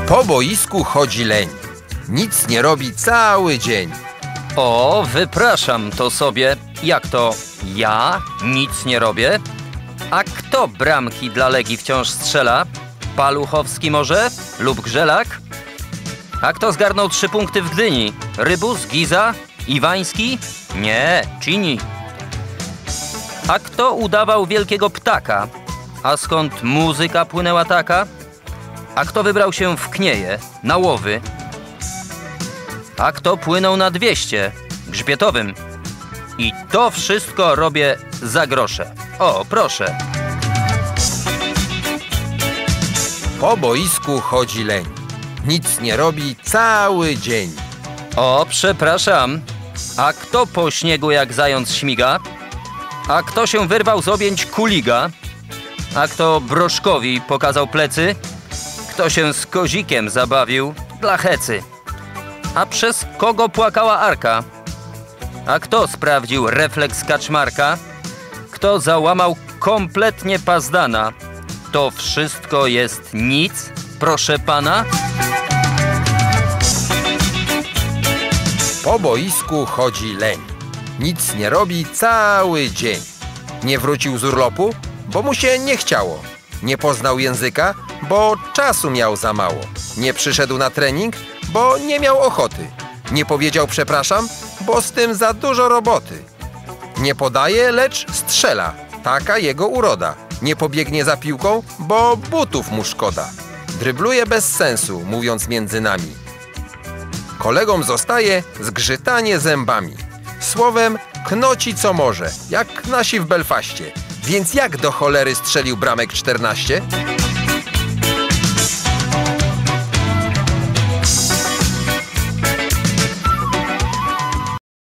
Po boisku chodzi leń. Nic nie robi cały dzień. O, wypraszam to sobie. Jak to? Ja nic nie robię? A kto bramki dla Legii wciąż strzela? Paluchowski może? Lub Grzelak? A kto zgarnął 3 punkty w Gdyni? Rybus, Giza? Iwański? Nie, Cini. A kto udawał wielkiego ptaka? A skąd muzyka płynęła taka? A kto wybrał się w Knieje, na łowy? A kto płynął na 200, grzbietowym? I to wszystko robię za grosze. O, proszę. Po boisku chodzi leń. Nic nie robi cały dzień. O, przepraszam. A kto po śniegu jak zając śmiga? A kto się wyrwał z objęć kuliga? A kto Broszkowi pokazał plecy? Kto się z kozikiem zabawił dla hecy? A przez kogo płakała Arka? A kto sprawdził refleks Kaczmarka? Kto załamał kompletnie Pazdana? To wszystko jest nic, proszę pana? Po boisku chodzi leń. Nic nie robi cały dzień. Nie wrócił z urlopu, bo mu się nie chciało. Nie poznał języka, bo czasu miał za mało. Nie przyszedł na trening, bo nie miał ochoty. Nie powiedział przepraszam, bo z tym za dużo roboty. Nie podaje, lecz strzela. Taka jego uroda. Nie pobiegnie za piłką, bo butów mu szkoda. Drybluje bez sensu, mówiąc między nami. Kolegom zostaje zgrzytanie zębami. Słowem, knoci co może, jak nasi w Belfaście. Więc jak do cholery strzelił bramek 14?